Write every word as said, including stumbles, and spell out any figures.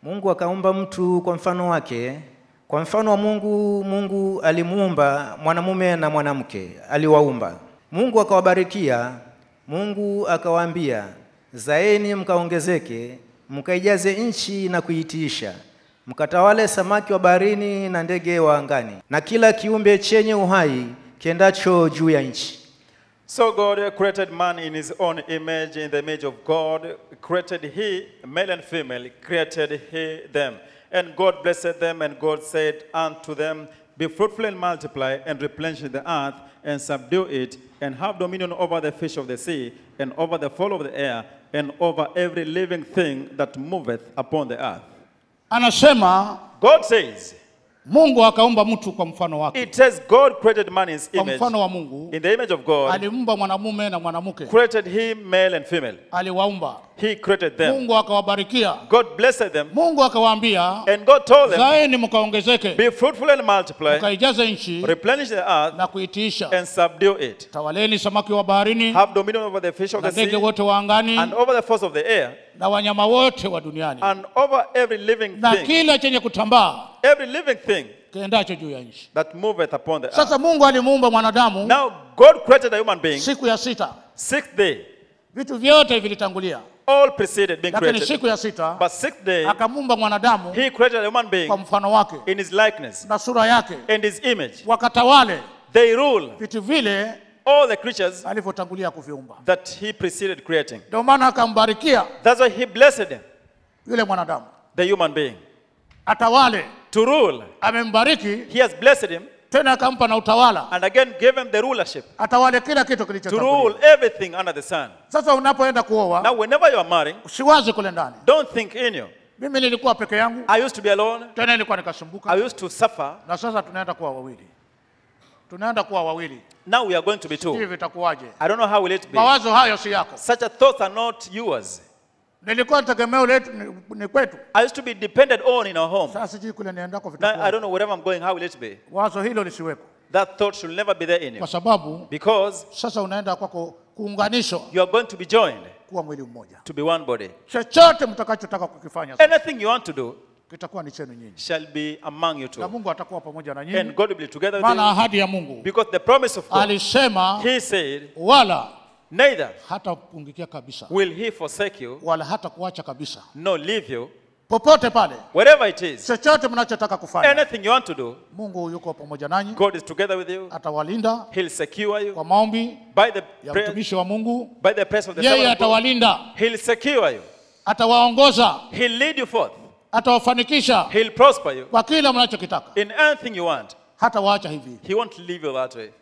Mungu akaumba mtu kwa mfano wake. Kwa mfano wa Mungu, Mungu alimuumba mwanamume na mwanamke, aliwaumba. Mungu akawabarikia, Mungu akawaambia, zaeni mkaongezeke, mkaijaze nchi na kuitiisha. Mkatawale samaki wa baharini na ndege wa angani, na kila kiumbe chenye uhai kiendacho juu ya nchi. So God created man in his own image, in the image of God created he, male and female, created he them. And God blessed them, and God said unto them, be fruitful and multiply, and replenish the earth, and subdue it, and have dominion over the fish of the sea, and over the fowl of the air, and over every living thing that moveth upon the earth. Anasema, God says, Mungu akaumba mtu kwa mfano wake. It says God created man in his image. Kwa mfano wa Mungu. In the image of God. Aliumba mwanamume na mwanamke. Created him male and female. Aliwaumba. He created them. Mungu akawabarikia. God blessed them. Mungu akawaambia. And God told them. Zaeni mkaongezeke. Be fruitful and multiply. Mkaijaze nchi. Replenish the earth. Na kuitiisha. And subdue it. Tawaleni samaki wa baharini. Have dominion over the fish of the sea. Na ndege wote wa angani. And over the fowls of the air. Na wanyama wote wa duniani. And over every living thing. Na kila chenye kutambaa. Every living thing. Kiendacho juu ya nchi. That moveth upon the earth. Sasa Mungu alimuumba mwanadamu. Now God created a human being. Siku ya sita. Sixth day. Vitu vyote vilitangulia. All preceded being created. Lakini siku ya sita. But sixth day. Akamuumba mwanadamu. He created a human being. Kwa mfano wake. In his likeness. Na sura yake. And his image. Wakatawale. They rule. Vitu vile. All the creatures. Alivyotangulia kuviumba. That he preceded creating. Ndio maana akambarikia. That's why he blessed him. Yule mwanadamu. The human being. Atawale. To rule. Amembariki. He has blessed him. Tena akampa na utawala. And again gave him the rulership. Atawale kila kitu To kilichotangulia. rule everything under the sun. Sasa unapoenda kuoa. Now whenever you are marrying. Usiwaze kule ndani. Don't think in you. Mimi nilikuwa peke yangu. I used to be alone. Tena nilikuwa nikasumbuka. I used to suffer. Na sasa tunaenda kuwa wawili. Tunaenda kuwa wawili. Now we are going to be two. Hivi vitakuwaje? I don't know how will it be. Mawazo hayo si yako. Such a thoughts are not yours. Nilikuwa tegemeo letu ni kwetu. I used to be dependent on in our home. Sasa siji kule niendako vitakuwaje. Now I don't know wherever I'm going how will it be. Wazo hilo lisiweko. That thought should never be there in you. Kwa sababu because sasa unaenda kwako kuunganishwa. You are going to be joined. Kuwa mwili mmoja. To be one body. Chochote mtakachotaka kukifanya. Anything you want to do. Kitakuwa ni chenu nyinyi. Shall be among you two. Na Mungu atakuwa pamoja na nyinyi. And God will be together with Maana you. ahadi ya Mungu. Because the promise of God. Alisema. He said. Wala. Neither. Hata kupungikia kabisa. Will he forsake you. Wala hata kuacha kabisa. No, leave you. Popote pale. Wherever it is. Chochote mnachotaka kufanya. Anything you want to do. Mungu yuko pamoja nanyi. God is together with you. Atawalinda. He'll secure you. Kwa maombi. By the ya mtumishi wa Mungu. By the praise of the Yeye atawalinda. He'll secure you. Atawaongoza. He'll lead you forth. Atawafanikisha. He'll prosper you. Kwa kila mnachokitaka. In anything you want. Hata waacha hivi. He won't leave you that way.